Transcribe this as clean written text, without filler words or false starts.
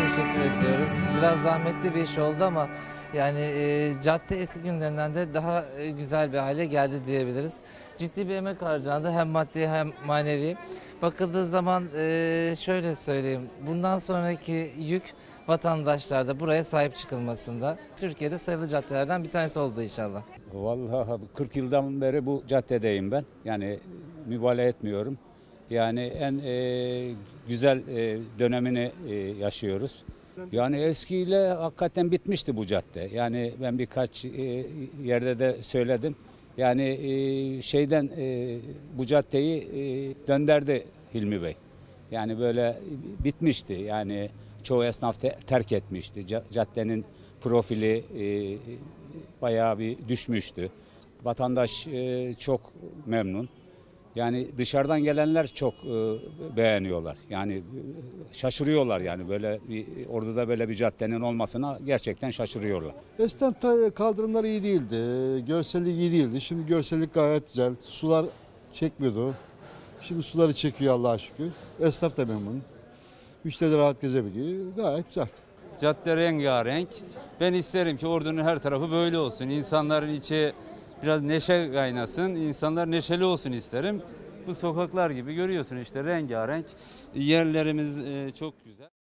teşekkür ediyoruz. Biraz zahmetli bir iş oldu ama yani cadde eski günlerinden de daha güzel bir hale geldi diyebiliriz. Ciddi bir emek harcandı hem maddi hem manevi. Bakıldığı zaman şöyle söyleyeyim, bundan sonraki yük vatandaşlarda buraya sahip çıkılmasında. Türkiye'de sayılı caddelerden bir tanesi oldu inşallah. Vallahi 40 yıldan beri bu caddedeyim ben. Yani mübalağa etmiyorum. Yani en güzel dönemini yaşıyoruz. Yani eskiyle hakikaten bitmişti bu cadde. Yani ben birkaç yerde de söyledim. Yani bu caddeyi döndürdü Hilmi Bey. Yani böyle bitmişti. Yani çoğu esnaf terk etmişti. Caddenin profili bayağı bir düşmüştü. Vatandaş çok memnun. Yani dışarıdan gelenler çok beğeniyorlar. Yani şaşırıyorlar yani Ordu'da böyle bir caddenin olmasına gerçekten şaşırıyorlar. Eskiden kaldırımlar iyi değildi, görsellik iyi değildi. Şimdi görsellik gayet güzel. Sular çekmiyordu. Şimdi suları çekiyor Allah'a şükür. Esnaf da memnun. Müşteri de rahat gezebiliyor. Gayet güzel. Cadde rengarenk. Ben isterim ki Ordu'nun her tarafı böyle olsun. İnsanların içi biraz neşe kaynasın. İnsanlar neşeli olsun isterim. Bu sokaklar gibi görüyorsun işte rengarenk. Yerlerimiz çok güzel.